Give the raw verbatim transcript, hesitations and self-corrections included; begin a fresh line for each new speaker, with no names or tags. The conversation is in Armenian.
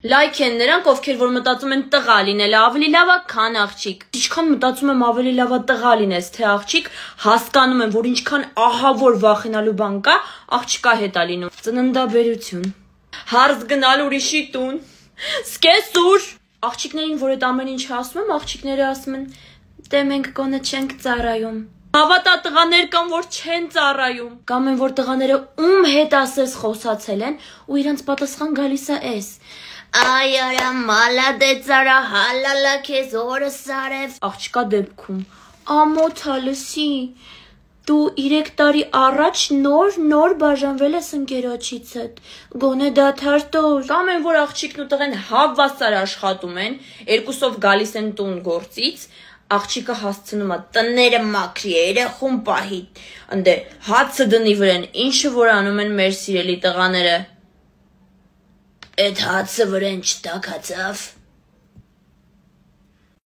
Լայք են նրանք, ովքեր որ մտածում են տղա լինելը ավելի լավ է, քան աղջիկ։ Ինչքան մտածում եմ ավելի լավ է տղա լինես, թե աղջիկ, հասկանում եմ, որ ինչքան ահավոր վախենալու բան կա, աղջկա հետ է լինում։ Ծննդաբերություն։ Հարց գնալ ուրիշի տուն։ Սկեսուր։ Աղջիկներին, որ այդ ամեն ինչը ասում եմ, աղջիկները ասում են, դե մենք գոնե չենք ծառայում։ Հավատա տղաներ կան, որ չեն ծառայում։ Կամ են, որ տղաները ում հետ ասես խոսացել են, ու իրանց պատասխան գալիս է էս։ Այ արա մալադեց արա հալալա քեզ օրը սարև։ Աղջկա դեպքում ամոթա լսի, դու երեք տարի առաջ նոր նոր բաժանվել ես ընկերոջիցդ, գոնե դադար տուր։ Կամ են, որ աղջիկն ու տղեն հավասար աշխատում են, երկուսով գալիս են տուն գործից, աղջիկը հասցնում է տները մաքրի, երեխուն պահի, ընդ հացը դնի վրան, ինչը որ անում են մեր սիրելի տղաները։ Այդ հացը վրան չտաքացավ։